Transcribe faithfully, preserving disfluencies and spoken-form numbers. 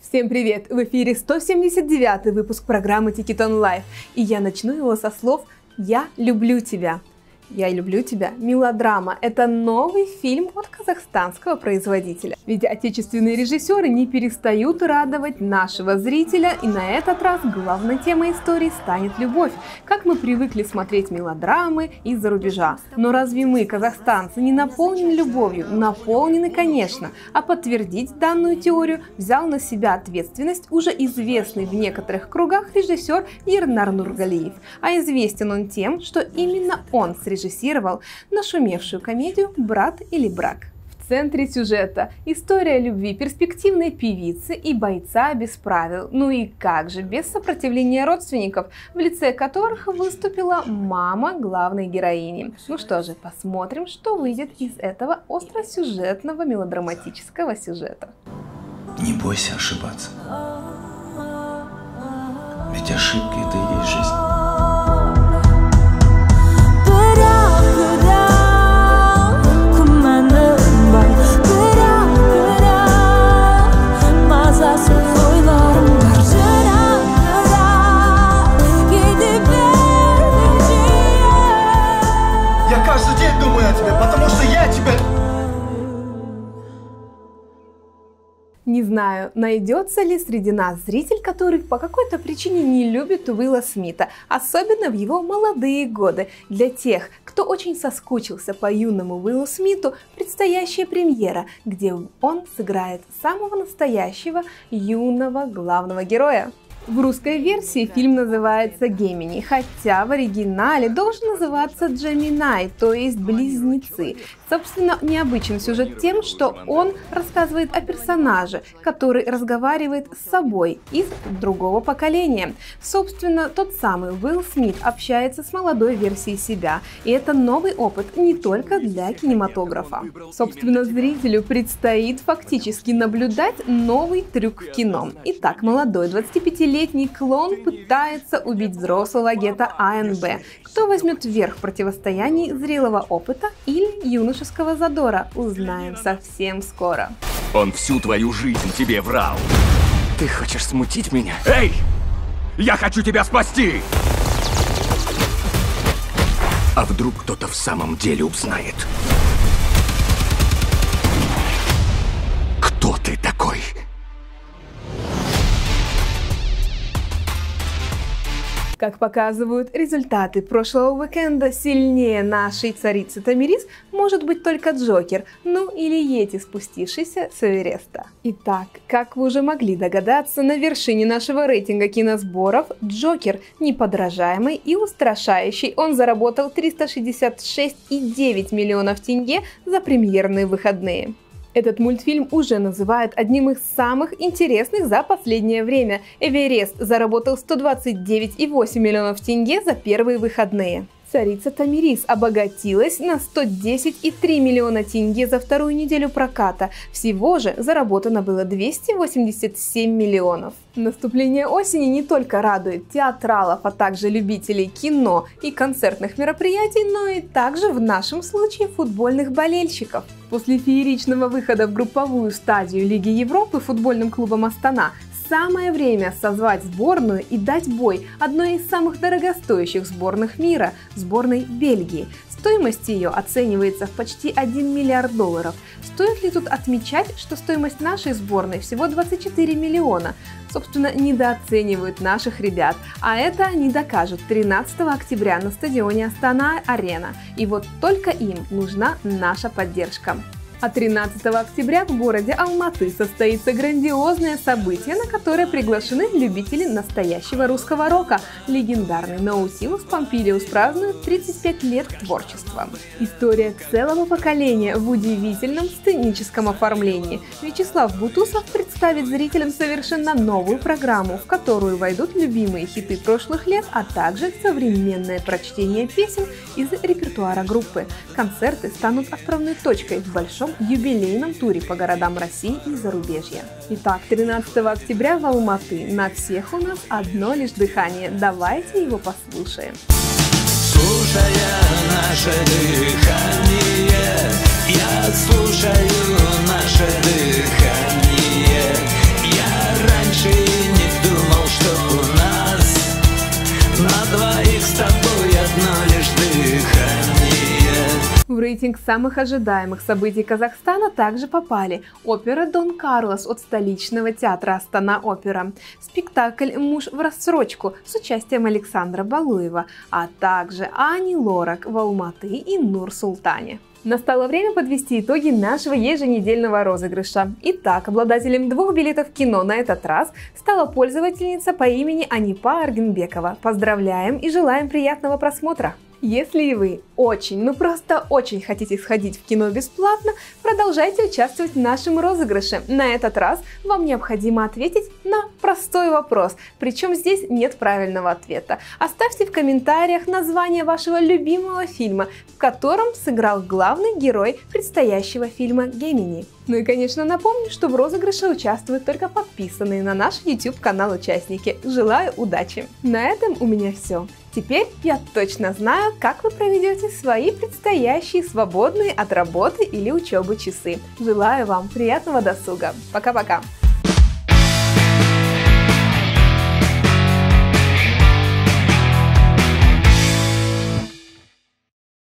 Всем привет! В эфире сто семьдесят девятый выпуск программы Тикитон Лайф, и я начну его со слов «Я люблю тебя». «Я люблю тебя» – мелодрама. Это новый фильм от казахстанского производителя. Ведь отечественные режиссеры не перестают радовать нашего зрителя, и на этот раз главной темой истории станет любовь, как мы привыкли смотреть мелодрамы из-за рубежа. Но разве мы, казахстанцы, не наполнены любовью? Наполнены, конечно. А подтвердить данную теорию взял на себя ответственность уже известный в некоторых кругах режиссер Ернар Нургалиев. А известен он тем, что именно он срежиссировал режиссировал нашумевшую комедию «Брат или брак». В центре сюжета история любви перспективной певицы и бойца без правил. Ну и как же без сопротивления родственников, в лице которых выступила мама главной героини. Ну что же, посмотрим, что выйдет из этого остросюжетного мелодраматического сюжета. Не бойся ошибаться. Ведь ошибки — это и есть жизнь. Я каждый день думаю о тебе, потому что я тебя... Не знаю, найдется ли среди нас зритель, который по какой-то причине не любит Уилла Смита, особенно в его молодые годы. Для тех, кто очень соскучился по юному Уиллу Смиту, предстоящая премьера, где он сыграет самого настоящего юного главного героя. В русской версии фильм называется «Гемини», хотя в оригинале должен называться «Джеминай», то есть «Близнецы». Собственно, необычен сюжет тем, что он рассказывает о персонаже, который разговаривает с собой из другого поколения. Собственно, тот самый Уилл Смит общается с молодой версией себя, и это новый опыт не только для кинематографа. Собственно, зрителю предстоит фактически наблюдать новый трюк в кино. Итак, молодой двадцатипятилетний клон пытается убить взрослого агента А Н Б. Кто возьмет верх в противостоянии зрелого опыта или юношеского задора, узнаем совсем скоро. Он всю твою жизнь тебе врал. Ты хочешь смутить меня? Эй! Я хочу тебя спасти! А вдруг кто-то в самом деле узнает? Кто ты такой? Как показывают результаты прошлого уикенда, сильнее нашей царицы Тамирис может быть только Джокер, ну или Йети, спустившийся с Эвереста. Итак, как вы уже могли догадаться, на вершине нашего рейтинга киносборов Джокер, неподражаемый и устрашающий. Он заработал триста шестьдесят шесть и девять миллионов тенге за премьерные выходные. Этот мультфильм уже называют одним из самых интересных за последнее время. Эверест заработал сто двадцать девять и восемь миллионов тенге за первые выходные. Царица Тамирис обогатилась на сто десять и три миллиона тенге за вторую неделю проката. Всего же заработано было двести восемьдесят семь миллионов. Наступление осени не только радует театралов, а также любителей кино и концертных мероприятий, но и также в нашем случае футбольных болельщиков. После фееричного выхода в групповую стадию Лиги Европы футбольным клубом Астана самое время созвать сборную и дать бой одной из самых дорогостоящих сборных мира – сборной Бельгии. Стоимость ее оценивается в почти один миллиард долларов. Стоит ли тут отмечать, что стоимость нашей сборной всего двадцать четыре миллиона? Собственно, недооценивают наших ребят, а это они докажут тринадцатого октября на стадионе Астана-Арена. И вот только им нужна наша поддержка. А тринадцатого октября в городе Алматы состоится грандиозное событие, на которое приглашены любители настоящего русского рока. Легендарный Наутилус Помпилиус празднует тридцать пять лет творчества. История целого поколения в удивительном сценическом оформлении. Вячеслав Бутусов представит зрителям совершенно новую программу, в которую войдут любимые хиты прошлых лет, а также современное прочтение песен из репертуара группы. Концерты станут отправной точкой в большом юбилейном туре по городам России и зарубежья. Итак, тринадцатого октября в Алматы. На всех у нас одно лишь дыхание. Давайте его послушаем. Слушая наше дыхание, я слушаю наше дыхание, я рейтинг самых ожидаемых событий Казахстана также попали опера «Дон Карлос» от столичного театра Астана-Опера, спектакль «Муж в рассрочку» с участием Александра Балуева, а также Ани Лорак в Алматы и Нур-Султане. Настало время подвести итоги нашего еженедельного розыгрыша. Итак, обладателем двух билетов в кино на этот раз стала пользовательница по имени Анипа Аргенбекова. Поздравляем и желаем приятного просмотра! Если и вы очень, ну просто очень хотите сходить в кино бесплатно, продолжайте участвовать в нашем розыгрыше. На этот раз вам необходимо ответить на простой вопрос, причем здесь нет правильного ответа. Оставьте в комментариях название вашего любимого фильма, в котором сыграл главный герой предстоящего фильма «Гемини». Ну и, конечно, напомню, что в розыгрыше участвуют только подписанные на наш YouTube канал участники. Желаю удачи! На этом у меня все. Теперь я точно знаю, как вы проведете свои предстоящие свободные от работы или учебы часы. Желаю вам приятного досуга. Пока-пока!